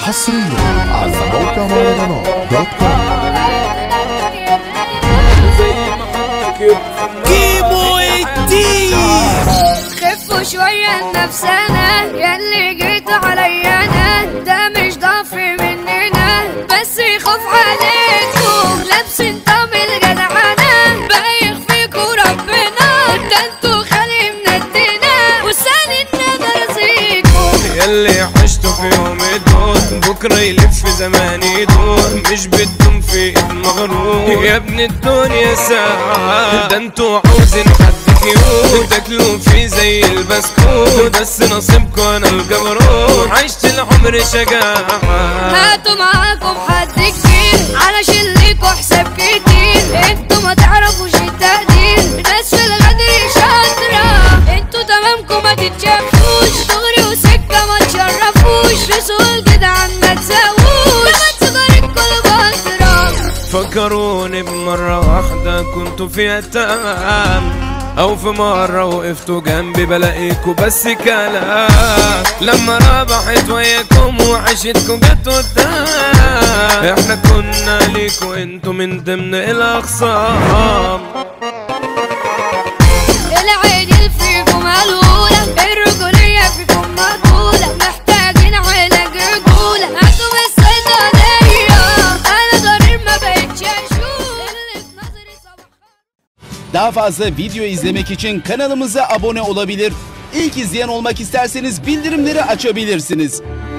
حصريا على موقع مهرجانات دوت كوم. كيمو الدين خفوا شوية لنفسنا ياللي جيت عليا انا، ده مش ضعف مننا بس يخاف عليكم، لابسين طعم الجدعنة بايخ فيكوا ربنا، ده انتوا خالي مندنا وسالي ان انا رزيكم. ياللي عشتوا في يوم الدور بكرة يلف زمان يدور، مش بدهم في ايد مغرور يا ابن الدنيا ساعة، ده انتوا عاوزين حد كيوت تاكلوا فيه زي البسكوت، بس نصيبكوا انا الجبروت عشت العمر شجاعة. هاتوا معاكم حد كتير علشان ليكوا حساب كتير، انتوا ما تعرفوش التقدير، ناس في الغدر شاطرة، انتوا تمامكم ما تتشافوش، دغري وسكة ما تشرفوش، في سوق الجدعان ما تساووش، لما تجارك كل بطرة. فكروني بمرة واحدة كنتوا في أتام، أو في مرة وقفتوا جنبي بلاقيكوا بس كلام، لما ربحت وياكم وعشتكوا جت قدام، احنا كنا ليكوا انتوا من ضمن الأخصام. العيدين فيكم ملولة، الرجولية فيكم مقبولة، محتاجين علاج رجولة، هاتوا من الصيدلية، أنا ضرير ما بقتش أشوف اللي في نظري صباح. Daha fazla video izlemek için kanalımıza abone olabilir. İlk izleyen olmak isterseniz bildirimleri açabilirsiniz.